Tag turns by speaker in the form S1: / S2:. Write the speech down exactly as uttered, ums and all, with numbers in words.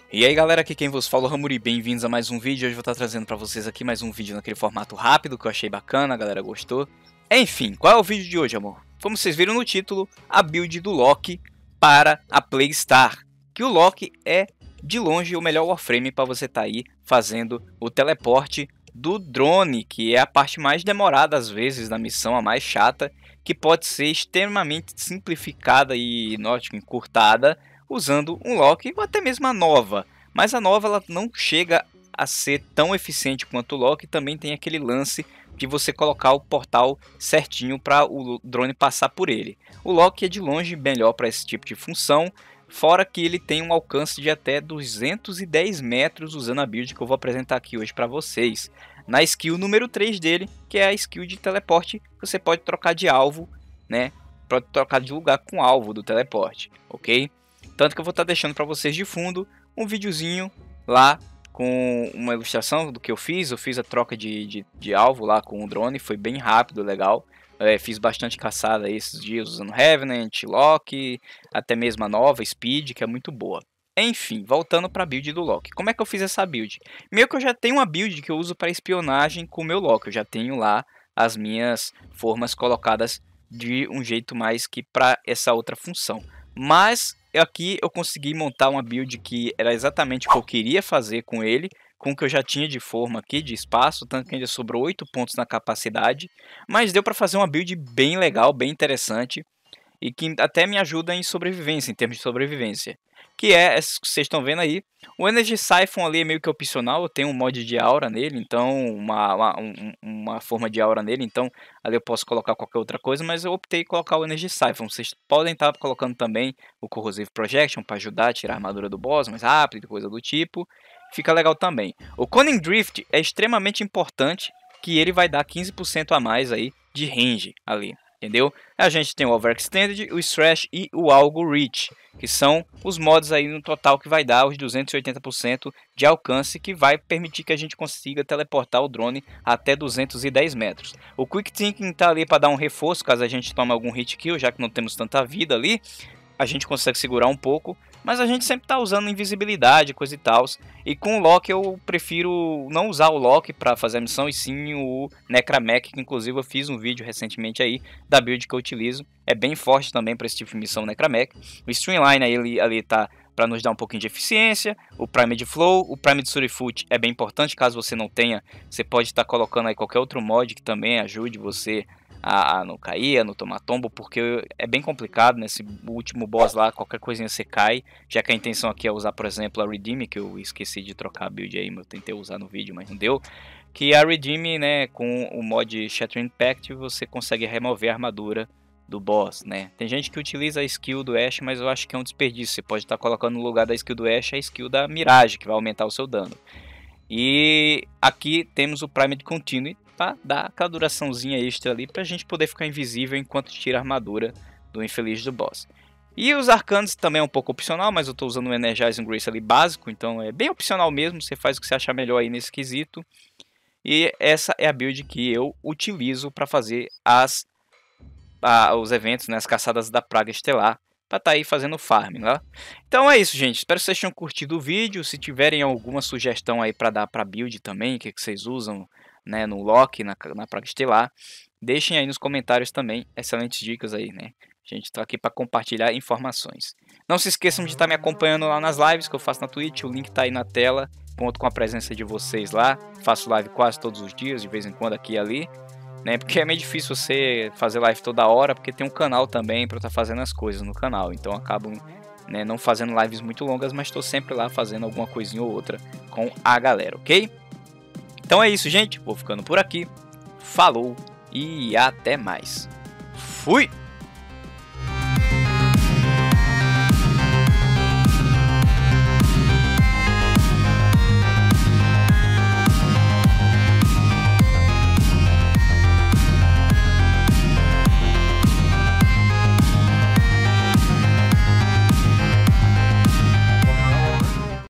S1: E aí galera, aqui quem vos fala é o Ramuri, bem-vindos a mais um vídeo. Hoje eu vou estar trazendo pra vocês aqui mais um vídeo naquele formato rápido que eu achei bacana, a galera gostou. Enfim, qual é o vídeo de hoje, amor? Como vocês viram no título, a build do Loki para a Plaguestar. Que o Loki é, de longe, o melhor Warframe para você estar aí fazendo o teleporte do drone, que é a parte mais demorada às vezes da missão, a mais chata, que pode ser extremamente simplificada e ótimo, encurtada, usando um Loki ou até mesmo a nova. Mas a nova ela não chega a ser tão eficiente quanto o Loki. Também tem aquele lance de você colocar o portal certinho para o drone passar por ele. O Loki é de longe melhor para esse tipo de função, fora que ele tem um alcance de até duzentos e dez metros usando a build que eu vou apresentar aqui hoje para vocês. Na skill número três dele, que é a skill de teleporte, você pode trocar de alvo, né? Pode trocar de lugar com o alvo do teleporte, ok? Tanto que eu vou estar deixando para vocês de fundo um videozinho lá com uma ilustração do que eu fiz. Eu fiz a troca de, de, de alvo lá com o drone, foi bem rápido, legal. É, fiz bastante caçada esses dias usando Revenant, Loki, até mesmo a nova Speed, que é muito boa. Enfim, voltando para a build do Loki. Como é que eu fiz essa build? Meio que eu já tenho uma build que eu uso para espionagem com o meu Loki. Eu já tenho lá as minhas formas colocadas de um jeito mais que para essa outra função. Mas aqui eu consegui montar uma build que era exatamente o que eu queria fazer com ele, com o que eu já tinha de forma aqui, de espaço, tanto que ainda sobrou oito pontos na capacidade, mas deu para fazer uma build bem legal, bem interessante, e que até me ajuda em sobrevivência, em termos de sobrevivência. Que é, essa que vocês estão vendo aí, o Energy Siphon ali é meio que opcional, eu tenho um mod de aura nele, então, uma, uma, um, uma forma de aura nele, então ali eu posso colocar qualquer outra coisa, mas eu optei em colocar o Energy Siphon. Vocês podem estar colocando também o Corrosive Projection para ajudar a tirar a armadura do boss mais rápido, coisa do tipo, fica legal também. O Cunning Drift é extremamente importante, que ele vai dar quinze por cento a mais aí de range ali. Entendeu? A gente tem o Overextended, o Stretch e o Algo Reach, que são os mods aí no total que vai dar os duzentos e oitenta por cento de alcance, que vai permitir que a gente consiga teleportar o drone até duzentos e dez metros. O Quick Thinking tá ali para dar um reforço caso a gente tome algum hit kill, já que não temos tanta vida ali. A gente consegue segurar um pouco, mas a gente sempre está usando invisibilidade, coisa e tal. E com o Loki eu prefiro não usar o Loki para fazer a missão, e sim o Necramech, que inclusive eu fiz um vídeo recentemente aí da build que eu utilizo. É bem forte também para esse tipo de missão, Necramech. O Streamline aí, ele, ali tá para nos dar um pouquinho de eficiência. O Primed Flow, o Primed Surifoot é bem importante, caso você não tenha, você pode estar tá colocando aí qualquer outro mod que também ajude você a, a não cair, a não tomar tombo, porque é bem complicado nesse último boss lá, qualquer coisinha você cai, já que a intenção aqui é usar, por exemplo, a Redeem, que eu esqueci de trocar a build aí, eu tentei usar no vídeo, mas não deu, que a Redeem, né, com o mod Shatter Impact, você consegue remover a armadura do boss, né. Tem gente que utiliza a skill do Ashe, mas eu acho que é um desperdício. Você pode estar colocando no lugar da skill do Ashe a skill da Mirage, que vai aumentar o seu dano. E aqui temos o Primed Continue, para dar aquela duraçãozinha extra ali, para a gente poder ficar invisível enquanto tira a armadura do infeliz do boss. E os arcanos também é um pouco opcional, mas eu estou usando o Energizing Grace ali básico, então é bem opcional mesmo, você faz o que você achar melhor aí nesse quesito. E essa é a build que eu utilizo para fazer as, a, os eventos, né, as caçadas da Praga Estelar, para estar tá aí fazendo farm, né? Então é isso, gente. Espero que vocês tenham curtido o vídeo. Se tiverem alguma sugestão aí para dar para build também, o que, que vocês usam, né, no Loki, na, na Praga Estelar, deixem aí nos comentários também. Excelentes dicas aí, né? A gente está aqui para compartilhar informações. Não se esqueçam de estar tá me acompanhando lá nas lives que eu faço na Twitch. O link está aí na tela. Conto com a presença de vocês lá. Faço live quase todos os dias, de vez em quando aqui e ali, né? Porque é meio difícil você fazer live toda hora, porque tem um canal também para estar tá fazendo as coisas no canal. Então acabo, né, não fazendo lives muito longas, mas estou sempre lá fazendo alguma coisinha ou outra com a galera, ok? Então é isso, gente. Vou ficando por aqui. Falou e até mais. Fui!